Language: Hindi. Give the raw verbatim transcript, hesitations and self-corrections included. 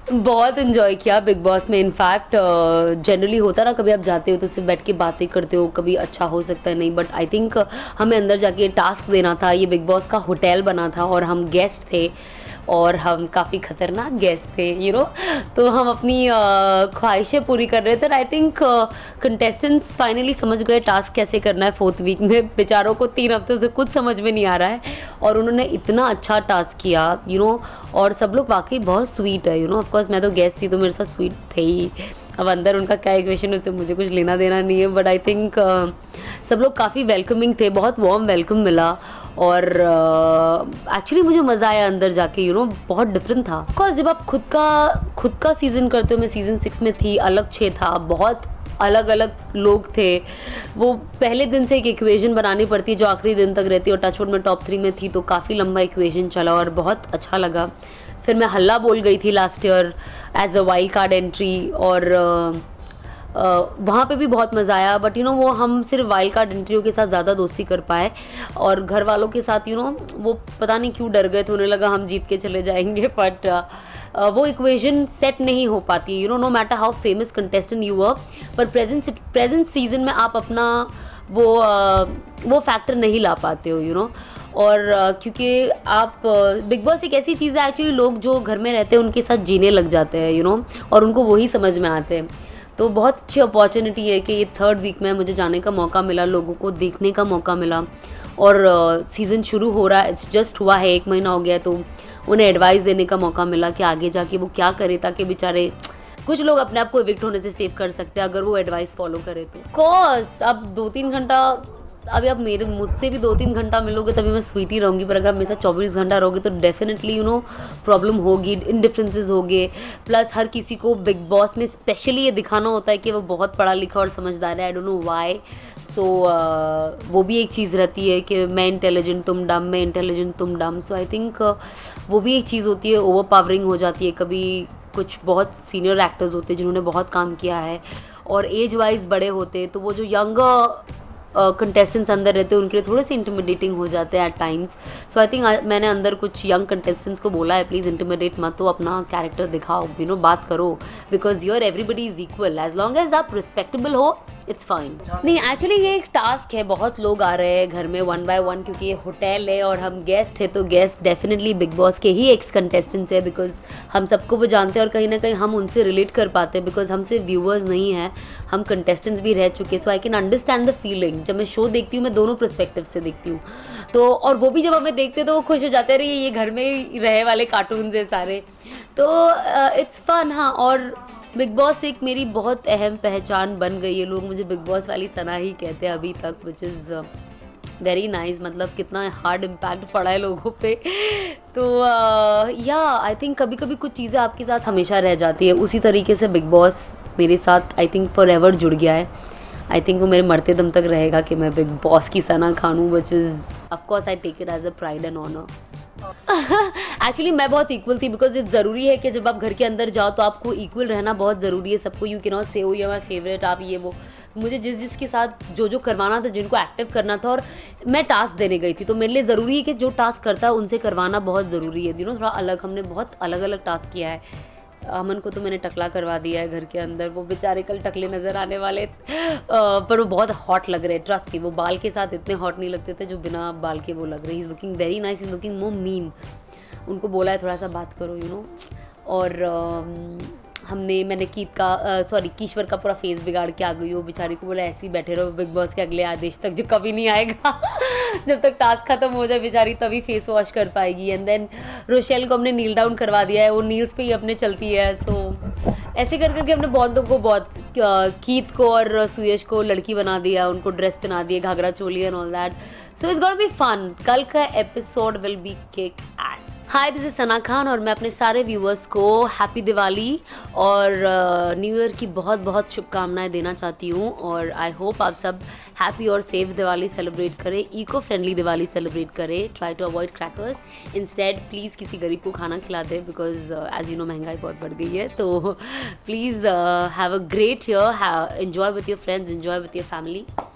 बहुत एंजॉय किया बिग बॉस में। इनफैक्ट जनरली होता ना, कभी आप जाते हो तो सिर्फ बैठ के बातें करते हो, कभी अच्छा हो सकता है नहीं, बट आई थिंक हमें अंदर जाके टास्क देना था। ये बिग बॉस का होटल बना था और हम गेस्ट थे और हम काफ़ी खतरनाक गेस्ट थे, यू नो तो हम अपनी ख्वाहिशें पूरी कर रहे थे। आई थिंक कंटेस्टेंट्स फाइनली समझ गए टास्क कैसे करना है। फोर्थ वीक में बेचारों को तीन हफ्तों से कुछ समझ में नहीं आ रहा है और उन्होंने इतना अच्छा टास्क किया, यू नो और सब लोग वाकई बहुत स्वीट है, यू नो ऑफकोर्स मैं तो गेस्ट थी तो मेरे साथ स्वीट थे ही। अब अंदर उनका क्या इक्वेशन है उससे मुझे कुछ लेना देना नहीं है, बट आई थिंक सब लोग काफ़ी वेलकमिंग थे, बहुत वार्म वेलकम मिला और एक्चुअली uh, मुझे मज़ा आया अंदर जाके, यू नो बहुत डिफरेंट था। ऑफकोर्स जब आप खुद का खुद का सीज़न करते हो, मैं सीज़न सिक्स में थी, अलग छः था, बहुत अलग अलग लोग थे। वो पहले दिन से एक इक्वेशन बनानी पड़ती है जो आखिरी दिन तक रहती है और टचवुड में टॉप थ्री में थी तो काफ़ी लंबा इक्वेशन चला और बहुत अच्छा लगा। फिर मैं हल्ला बोल गई थी last year as a wild card entry और uh, uh, वहाँ पे भी बहुत मज़ा आया, बट यू नो वो हम सिर्फ वाइल्ड कार्ड एंट्रियों के साथ ज़्यादा दोस्ती कर पाए और घर वालों के साथ यू नो वो पता नहीं क्यों डर गए थे, उन्हें लगा हम जीत के चले जाएंगे, बट uh, uh, वो इक्वेशन सेट नहीं हो पाती, you know no matter how famous contestant you are, पर प्रेजेंट प्रेजेंट सीजन में आप अपना वो uh, वो फैक्टर नहीं ला पाते हो, यू नो और uh, क्योंकि आप बिग uh, बॉस एक ऐसी चीज़ है एक्चुअली, लोग जो घर में रहते हैं उनके साथ जीने लग जाते हैं, यू नो और उनको वही समझ में आते हैं। तो बहुत अच्छी अपॉर्चुनिटी है कि ये थर्ड वीक में मुझे जाने का मौका मिला, लोगों को देखने का मौका मिला और सीज़न uh, शुरू हो रहा है, जस्ट हुआ है, एक महीना हो गया, तो उन्हें एडवाइस देने का मौका मिला कि आगे जाके वो क्या करे ताकि बेचारे कुछ लोग अपने आप को इविक्ट होने से सेव कर सकते हैं अगर वो एडवाइस फॉलो करे तो। कॉज अब दो तीन घंटा अभी आप मेरे मुझसे भी दो तीन घंटा मिलोगे तभी मैं स्वीट ही रहूँगी, पर अगर मेरे साथ चौबीस घंटा रहोगे तो डेफिनेटली यू नो प्रॉब्लम होगी, इनडिफरेंसेस होंगे। प्लस हर किसी को बिग बॉस में स्पेशली ये दिखाना होता है कि वो बहुत पढ़ा लिखा और समझदार है, I don't know why. So वो भी एक चीज़ रहती है कि मैं इंटेलिजेंट तुम डम, मैं इंटेलिजेंट तुम डम। सो आई थिंक वो भी एक चीज़ होती है, ओवर पावरिंग हो जाती है। कभी कुछ बहुत सीनियर एक्टर्स होते हैं जिन्होंने बहुत काम किया है और एज वाइज बड़े होते हैं, तो वो जो यंग कंटेस्टेंट्स uh, अंदर रहते हैं उनके लिए थोड़े से इंटिमिडेटिंग हो जाते हैं at times. So I think मैंने अंदर कुछ यंग कंटेस्टेंट्स को बोला है प्लीज़ इंटिमिडेट मत, तो अपना कैरेक्टर दिखाओ, यू नो बात करो, because your everybody is equal, as long as आप रिस्पेक्टेबल हो इट्स फाइन। नहीं एक्चुअली ये एक टास्क है, बहुत लोग आ रहे हैं घर में वन बाय वन क्योंकि ये होटल है और हम गेस्ट है, तो गेस्ट डेफिनेटली बिग बॉस के ही एक्स कंटेस्टेंट्स है, बिकॉज हम सबको वो जानते हैं और कहीं ना कहीं हम उनसे रिलेट कर पाते हैं, बिकॉज हम सिर्फ व्यूअर्स नहीं हैं, हम कंटेस्टेंट्स भी रह चुके। So I can understand the feeling. जब मैं शो देखती हूँ मैं दोनों पर्सपेक्टिव से देखती हूँ, तो और वो भी जब हमें देखते तो वो खुश हो जाते हैं, अरे ये घर में रहे वाले कार्टून्स है सारे, तो इट्स फन। हाँ, और बिग बॉस एक मेरी बहुत अहम पहचान बन गई है, लोग मुझे बिग बॉस वाली सना ही कहते हैं अभी तक, विच इज़ वेरी नाइस। मतलब कितना हार्ड इम्पैक्ट पड़ा है लोगों पे। तो या आई थिंक कभी कभी कुछ चीज़ें आपके साथ हमेशा रह जाती है, उसी तरीके से बिग बॉस मेरे साथ आई थिंक फॉर एवर जुड़ गया है। आई थिंक वो मेरे मरते दम तक रहेगा कि मैं बिग बॉस की सना खान हूँ, which is of course I take it as a pride and honour. Actually मैं बहुत इक्वल थी, बिकॉज इट्स ज़रूरी है कि जब आप घर के अंदर जाओ तो आपको इक्वल रहना बहुत ज़रूरी है सबको। You can not say oh you are my favourite, आप ये वो। मुझे जिस जिसके साथ जो जो करवाना था, जिनको एक्टिव करना था, और मैं टास्क देने गई थी, तो मेरे लिए ज़रूरी है कि जो टास्क करता है उनसे करवाना बहुत ज़रूरी है, यू नो थोड़ा अलग। हमने बहुत अलग अलग टास्क किया है। अमन को तो मैंने टकला करवा दिया है घर के अंदर, वो बेचारे कल टकले नज़र आने वाले, आ, पर वो बहुत हॉट लग रहे हैं, ट्रस्ट की। वो बाल के साथ इतने हॉट नहीं लगते थे जो बिना बाल के वो लग रहे। He is looking very nice, is looking more mean. उनको बोला है थोड़ा सा बात करो, यू नो। और आ, हमने मैंने कीत का सॉरी कीश्वर का पूरा फेस बिगाड़ के आ गई हो, बेचारी को बोला ऐसे ही बैठे रहो बिग बॉस के अगले आदेश तक, जो कभी नहीं आएगा। जब तक टास्क खत्म हो जाए बेचारी तभी फेस वॉश कर पाएगी। एंड देन रोशेल को हमने नील डाउन करवा दिया है, वो नील्स पे ही अपने चलती है। सो ऐसे कर करके हमने बहुत लोगों को, बहुत कीत को और सुयश को लड़की बना दिया, उनको ड्रेस पहना दिया, ghagra choli and all that. So it's gonna be fun. कल का episode will be kick ass. Hi, this is Sana Khan और मैं अपने सारे व्यूअर्स को हैप्पी दिवाली और न्यू uh, ईयर की बहुत बहुत शुभकामनाएं देना चाहती हूँ। और आई होप आप सब हैप्पी और सेफ दिवाली सेलिब्रेट करें, इको फ्रेंडली दिवाली सेलिब्रेट करें। Try to avoid crackers, instead please किसी गरीब को खाना खिला दें, बिकॉज एज यू नो महंगाई बहुत बढ़ गई है। तो please have a great year, enjoy with your friends, enjoy with your family.